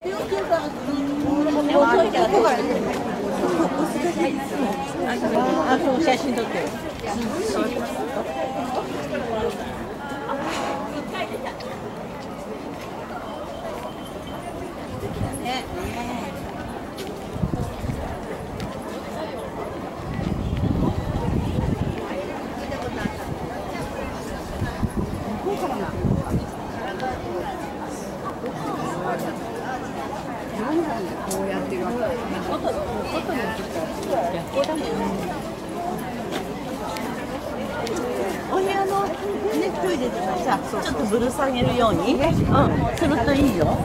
あ、そう、写真撮ってる。 こうやってるわけ。 お部屋のね、トイレとかさ、ちょっとぶる下げるように、するといいよ。